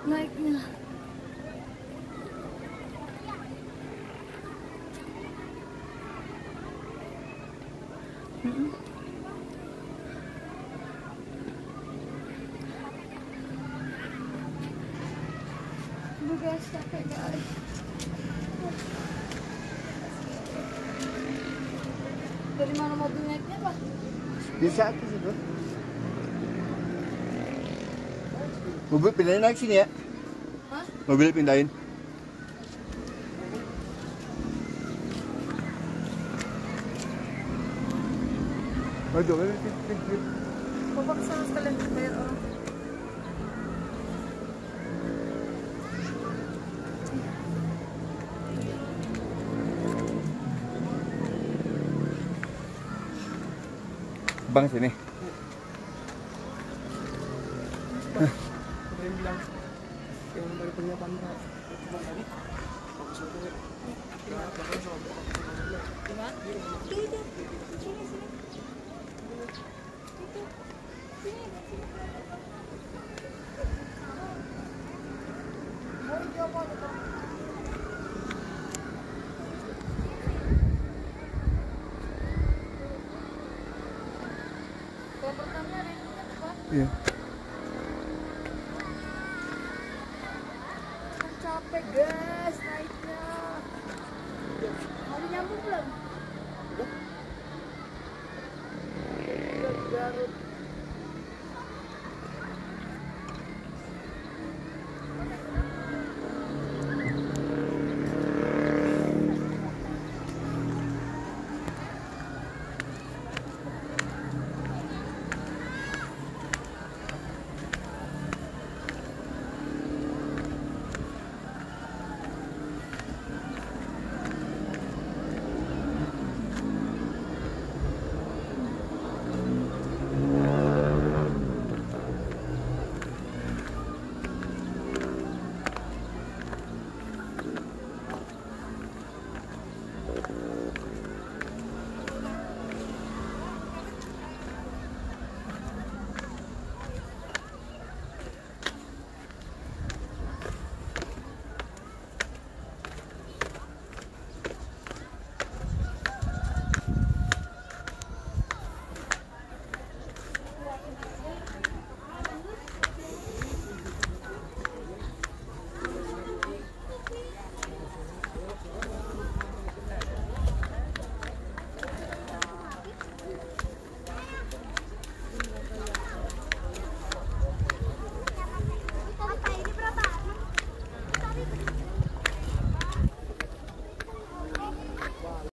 naiknya. Aduh guys, capek guys. Dari mana mobil naiknya, Pak? Bisa ke situ. Mobil pindahin naik sini ya. Hah? Mobil pindahin. Aduh, Bapak kesana sekalian bayar orang. Bang sini. Yang bilang yang dari pernyataan tadi Iya. Capek guys.